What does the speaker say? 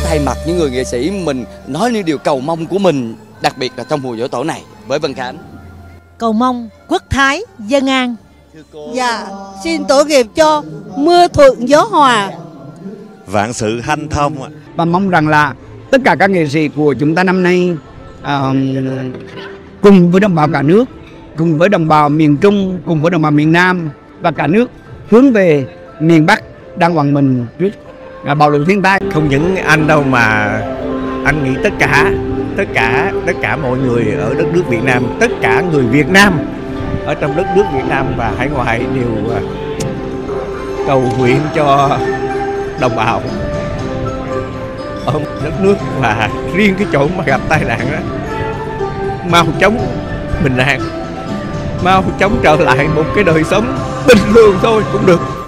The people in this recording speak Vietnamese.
thay mặt những người nghệ sĩ mình nói những điều cầu mong của mình, đặc biệt là trong mùa giỗ tổ này với Vân Khánh. Cầu mong quốc thái dân an. Dạ, xin tổ nghiệp cho mưa thuận gió hòa, vạn sự hanh thông. Và mong rằng là tất cả các nghệ sĩ của chúng ta năm nay cùng với đồng bào cả nước, cùng với đồng bào miền Trung, cùng với đồng bào miền Nam và cả nước hướng về miền Bắc đang oằn mình trước bạo lực thiên tai. Không những anh đâu mà anh nghĩ tất cả mọi người ở đất nước Việt Nam, tất cả người Việt Nam ở trong đất nước Việt Nam và hải ngoại đều cầu nguyện cho đồng bào ở đất nước, và riêng cái chỗ mà gặp tai nạn đó mau chóng bình an, mau chóng trở lại một cái đời sống bình thường thôi cũng được.